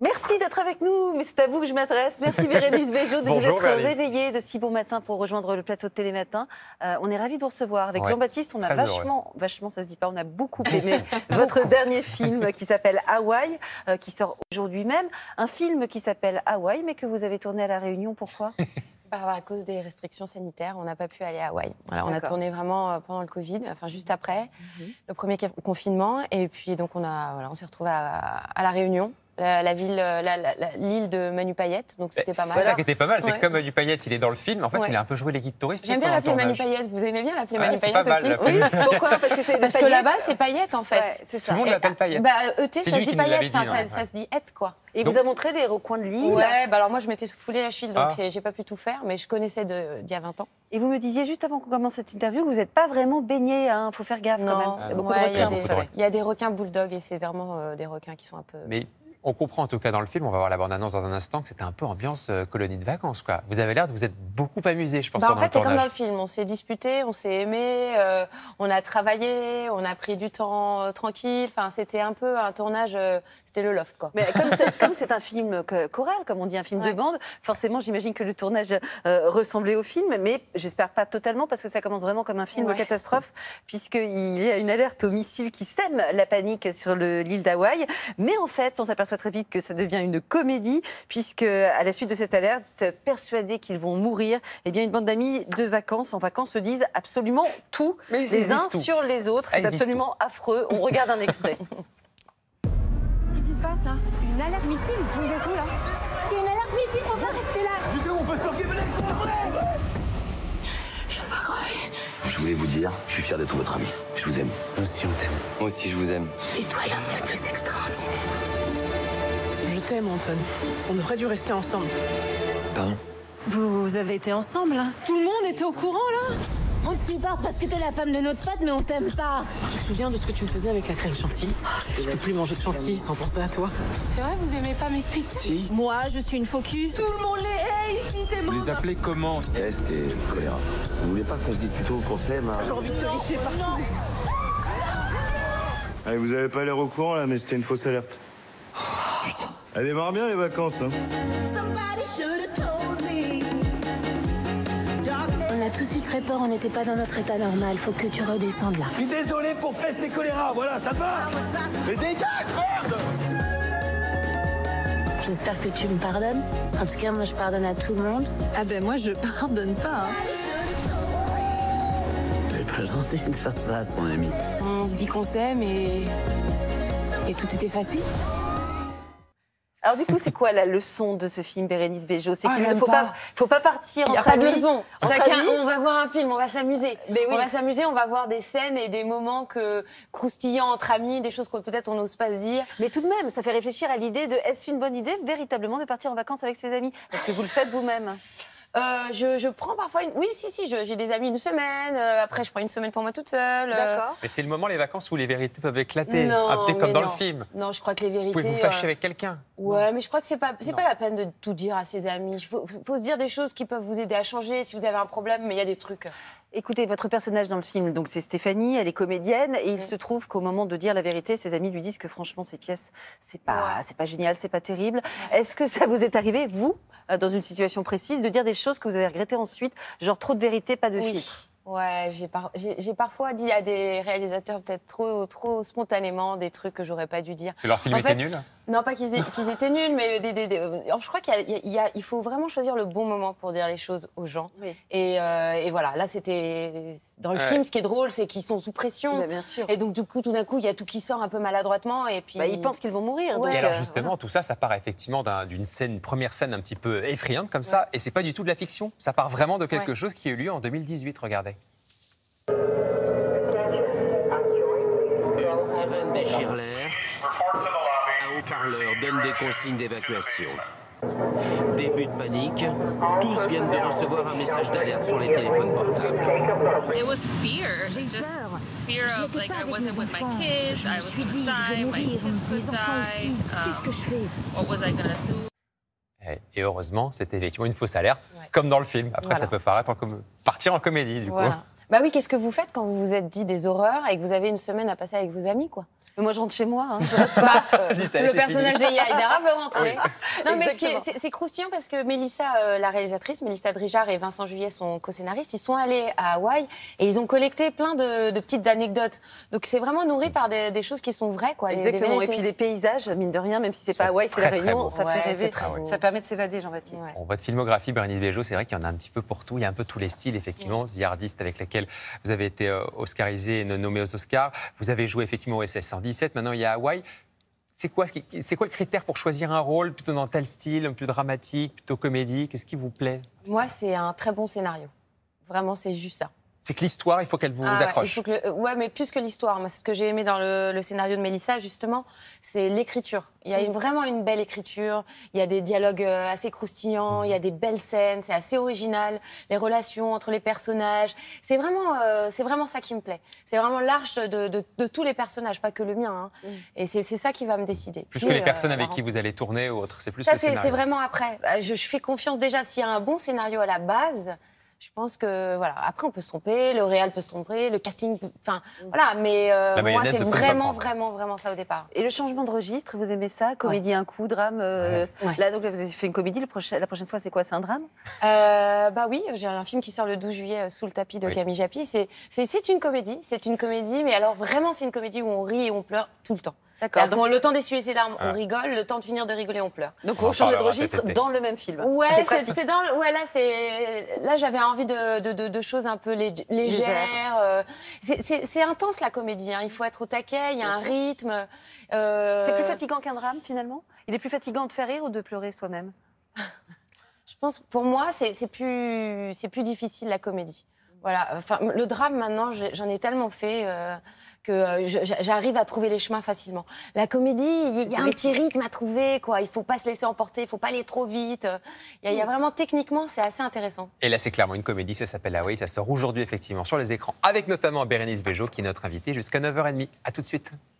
Merci d'être avec nous, mais c'est à vous que je m'adresse. Merci Bérénice Bejo de vous être réveillée de si bon matin pour rejoindre le plateau de Télématin. On est ravis de vous recevoir. Avec Jean-Baptiste, on a vachement, ça se dit pas, on a beaucoup aimé votre dernier film qui s'appelle Hawaï, qui sort aujourd'hui même. Un film qui s'appelle Hawaï, mais que vous avez tourné à La Réunion, pourquoi ? À cause des restrictions sanitaires, on n'a pas pu aller à Hawaï. Voilà, on a tourné vraiment pendant le Covid, enfin juste après le premier confinement. Et puis donc on s'est retrouvés à La Réunion. L'île de Manu Payette, donc c'était pas mal. C'est ça qui était pas mal, c'est que comme Manu Payette, il est dans le film, en fait, il a un peu joué les guides touristiques. J'aime bien l'appeler Manu Payette, vous aimez bien l'appeler Manu Payette aussi? Oui, pourquoi? Parce que là-bas, c'est Payette, en fait. Ouais, tout le monde l'appelle Payette. ET, ça se dit Payette, ça se dit Ette, quoi. Et donc, vous a montré les recoins de l'île? Ouais, alors moi, je m'étais foulée la cheville, donc j'ai pas pu tout faire, mais je connaissais d'il y a 20 ans. Et vous me disiez, juste avant qu'on commence cette interview, que vous n'êtes pas vraiment baigné, il faut faire gaffe quand même. Il y a beaucoup de requins. Il y a des requins bulldog, et c'est vraiment des requins qui sont un peu... On comprend en tout cas dans le film, on va voir la bande-annonce dans un instant, que c'était un peu ambiance colonie de vacances, quoi. Vous avez l'air de vous être beaucoup amusé, je pense, pendant le tournage. En fait, c'est comme dans le film. On s'est disputé, on s'est aimé, on a travaillé, on a pris du temps tranquille. Enfin, c'était un peu un tournage, c'était le loft, quoi. Mais comme c'est un film choral, comme on dit, un film de bande, forcément, j'imagine que le tournage ressemblait au film, mais j'espère pas totalement, parce que ça commence vraiment comme un film catastrophe, puisqu'il y a une alerte au missile qui sème la panique sur l'île d'Hawaï. Mais en fait, on s'aperçoit très vite que ça devient une comédie, puisque à la suite de cette alerte, persuadés qu'ils vont mourir, eh bien une bande d'amis en vacances se disent absolument tout, les uns sur les autres. C'est absolument affreux. On regarde un extrait. Qu'est-ce qui se passe là? Une alerte missile? Vous êtes où là? C'est une alerte missile, faut pas rester là. Je sais où on peut se bloquer, venez. Je vais pas crever. Je voulais vous dire, je suis fier d'être votre ami. Je vous aime. Moi aussi, on t'aime. Moi aussi, je vous aime. Et toi, l'homme le plus extraordinaire. Je t'aime, Anton. On aurait dû rester ensemble. Pardon? Vous avez été ensemble, hein? Tout le monde était au courant, là? On te supporte parce que t'es la femme de notre pote, mais on t'aime pas. Tu te souviens de ce que tu me faisais avec la crème chantilly? Je peux plus manger de chantilly sans penser à toi. C'est vrai, vous aimez pas mes speeches? Si. Moi, je suis une faux cul. Tout le monde les hait ici, t'es Vous mort. les appelez comment? Peste et choléra. Vous voulez pas qu'on se dise plutôt qu'on s'aime, hein? J'ai envie de te lécher partout. Allez, vous avez pas l'air au courant là, mais c'était une fausse alerte. Putain. Elle démarre bien les vacances, hein. On a tous eu très peur, on n'était pas dans notre état normal. Faut que tu redescendes là. Je suis désolé pour peste et choléra, voilà, ça va. Mais dégage, merde! J'espère que tu me pardonnes. En tout cas, moi, je pardonne à tout le monde. Ah ben moi, je pardonne pas. C'est pas gentil de faire ça à son ami. On se dit qu'on s'aime et tout est effacé. Alors du coup, c'est quoi la leçon de ce film, Bérénice Bejo? C'est qu'il ne faut pas partir entre amis. Il n'y a pas de leçon. On va voir un film, on va s'amuser. On va s'amuser, on va voir des scènes et des moments croustillants entre amis, des choses que peut-être on n'ose pas se dire. Mais tout de même, ça fait réfléchir à l'idée de est-ce une bonne idée véritablement de partir en vacances avec ses amis? Est-ce que vous le faites vous-même? Je prends parfois Oui, si, j'ai des amis une semaine. Après, je prends une semaine pour moi toute seule. D'accord. Mais c'est le moment, les vacances, où les vérités peuvent éclater. Non, comme dans le film. Non, je crois que les vérités... Vous pouvez vous fâcher avec quelqu'un. Ouais, mais je crois que c'est pas la peine de tout dire à ses amis. Il faut se dire des choses qui peuvent vous aider à changer si vous avez un problème, mais il y a des trucs... Écoutez, votre personnage dans le film, donc c'est Stéphanie, elle est comédienne, et il se trouve qu'au moment de dire la vérité, ses amis lui disent que franchement, ces pièces, c'est pas génial, c'est pas terrible. Est-ce que ça vous est arrivé, vous, dans une situation précise, de dire des choses que vous avez regrettées ensuite, genre trop de vérité, pas de filtre? Ouais, j'ai parfois dit à des réalisateurs peut-être trop spontanément des trucs que j'aurais pas dû dire. Que leur film était nul? Non, pas qu'ils étaient nuls, mais je crois qu'il faut vraiment choisir le bon moment pour dire les choses aux gens. Oui. Et voilà, là c'était dans le film, ce qui est drôle, c'est qu'ils sont sous pression. Bah, bien sûr. Et donc du coup, tout d'un coup, il y a tout qui sort un peu maladroitement, et puis ils pensent qu'ils vont mourir. Ouais. Donc, et alors justement, tout ça part effectivement d'une première scène un petit peu effrayante comme ça, et c'est pas du tout de la fiction. Ça part vraiment de quelque chose qui a eu lieu en 2018. Regardez. Une sirène déchire l'air. Un haut-parleur donne des consignes d'évacuation. Début de panique. Tous viennent de recevoir un message d'alerte sur les téléphones portables. It was fear. J'ai Just peur. fear Je of n'étais like pas I avec wasn't mes with my enfants. kids. Je I me was suis gonna dit, je vais die. My mourir, kids mes could enfants aussi. die. Qu'est-ce que je fais? What was I gonna do? Et heureusement, c'était effectivement une fausse alerte, comme dans le film. Après, ça peut partir en comédie, du coup. Bah oui, qu'est-ce que vous faites quand vous vous êtes dit des horreurs et que vous avez une semaine à passer avec vos amis, quoi? Mais moi, je rentre chez moi. Hein. Je reste pas. Le personnage de Haïdara veut rentrer. Oui. Non, mais c'est croustillant parce que Mélissa, la réalisatrice, Mélissa Drijard et Vincent Juillet, son co-scénariste, ils sont allés à Hawaï et ils ont collecté plein de petites anecdotes. Donc c'est vraiment nourri par des choses qui sont vraies, quoi. Exactement. Et puis les paysages, mine de rien, même si c'est pas Hawaï, c'est la Réunion, ça fait rêver. Ça permet de s'évader, Jean-Baptiste. Ouais. Votre filmographie, Bérénice Bejo, c'est vrai qu'il y en a un petit peu pour tout. Il y a un peu tous les styles, effectivement. The Hardist, avec laquelle vous avez été oscarisé et nommé aux Oscars. Vous avez joué effectivement au SS 117. Maintenant, il y a Hawaï. C'est quoi le critère pour choisir un rôle plutôt dans tel style, plus dramatique, plutôt comédie? Qu'est-ce qui vous plaît? Moi, c'est un très bon scénario. Vraiment, c'est juste ça. C'est que l'histoire, il faut qu'elle vous accroche. Ouais, mais plus que l'histoire. Moi, ce que j'ai aimé dans le scénario de Mélissa, justement, c'est l'écriture. Il y a vraiment une belle écriture. Il y a des dialogues assez croustillants. Il y a des belles scènes. C'est assez original. Les relations entre les personnages. C'est vraiment ça qui me plaît. C'est vraiment l'arche de tous les personnages, pas que le mien. Hein. Et c'est ça qui va me décider. Plus que les personnes avec qui vous allez tourner ou autre. C'est plus ça, le scénario. C'est vraiment après. Je fais confiance déjà s'il y a un bon scénario à la base. Je pense que, voilà, après on peut se tromper, le réal peut se tromper, le casting peut... Enfin, voilà, mais moi c'est vraiment ça au départ. Et le changement de registre, vous aimez ça? Comédie un coup, drame Là, donc, vous avez fait une comédie, la prochaine fois c'est quoi? C'est un drame? Bah oui, j'ai un film qui sort le 12 juillet, Sous le tapis de Camille Japy. C'est une comédie, mais alors vraiment c'est une comédie où on rit et on pleure tout le temps. D'accord. Donc, le temps d'essuyer ses larmes, on rigole. Le temps de finir de rigoler, on pleure. Donc, on change de registre dans le même film. Ouais, c'est dans. Ouais, là, j'avais envie de choses un peu légères. C'est intense la comédie. Hein. Il faut être au taquet. Il y a un rythme. C'est plus fatigant qu'un drame finalement. Il est plus fatigant de faire rire ou de pleurer soi-même? Je pense, pour moi, c'est plus difficile la comédie. Voilà. Enfin, le drame maintenant, j'en ai tellement fait. Que j'arrive à trouver les chemins facilement. La comédie, il y a un petit rythme à trouver, quoi. Il ne faut pas se laisser emporter, il ne faut pas aller trop vite. Il y a vraiment, techniquement, c'est assez intéressant. Et là, c'est clairement une comédie, ça s'appelle Hawaï. Ça sort aujourd'hui, effectivement, sur les écrans, avec notamment Bérénice Bejo, qui est notre invitée, jusqu'à 9h30. À tout de suite.